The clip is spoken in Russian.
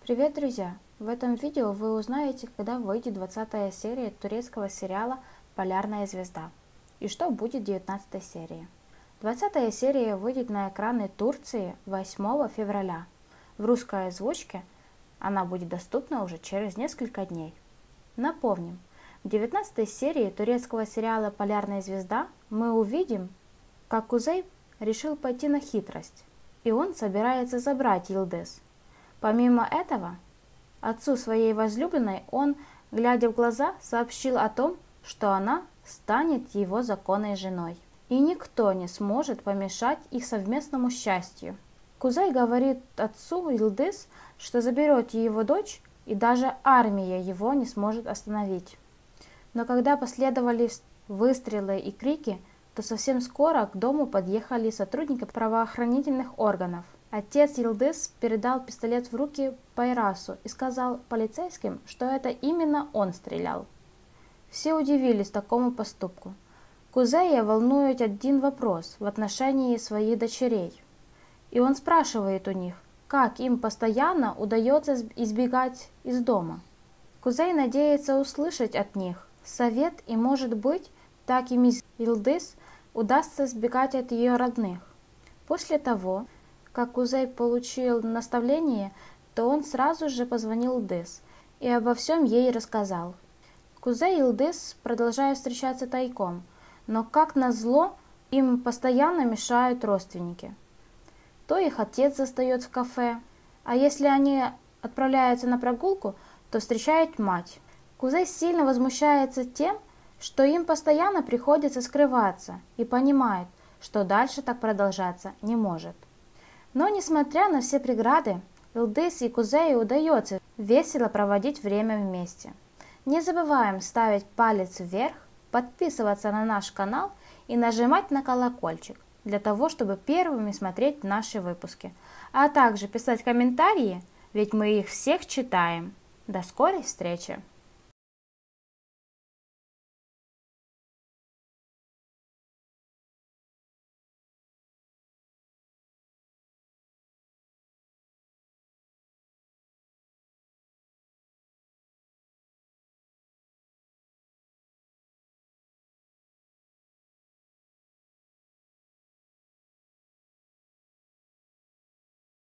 Привет, друзья! В этом видео вы узнаете, когда выйдет 20-я серия турецкого сериала «Полярная звезда» и что будет в 19-й серии. 20-я серия выйдет на экраны Турции 8 февраля. В русской озвучке она будет доступна уже через несколько дней. Напомним, в 19-й серии турецкого сериала «Полярная звезда» мы увидим, как Кузей решил пойти на хитрость, и он собирается забрать Йылдыз. Помимо этого, отцу своей возлюбленной он, глядя в глаза, сообщил о том, что она станет его законной женой, и никто не сможет помешать их совместному счастью. Кузей говорит отцу Йылдыз, что заберет его дочь, и даже армия его не сможет остановить. Но когда последовали выстрелы и крики, то совсем скоро к дому подъехали сотрудники правоохранительных органов. Отец Йылдыз передал пистолет в руки Пайрасу и сказал полицейским, что это именно он стрелял. Все удивились такому поступку. Кузея волнует один вопрос в отношении своих дочерей. И он спрашивает у них, как им постоянно удается избегать из дома. Кузей надеется услышать от них совет, и, может быть, так и мисс Йылдыз удастся сбегать от ее родных. После того, как Кузей получил наставление, то он сразу же позвонил Йылдыз и обо всем ей рассказал. Кузей и Йылдыз продолжают встречаться тайком, но, как назло, им постоянно мешают родственники. То их отец застает в кафе, а если они отправляются на прогулку, то встречает мать. Кузей сильно возмущается тем, что им постоянно приходится скрываться, и понимает, что дальше так продолжаться не может. Но, несмотря на все преграды, Йылдыз и Кузею удается весело проводить время вместе. Не забываем ставить палец вверх, подписываться на наш канал и нажимать на колокольчик, для того, чтобы первыми смотреть наши выпуски, а также писать комментарии, ведь мы их всех читаем. До скорой встречи!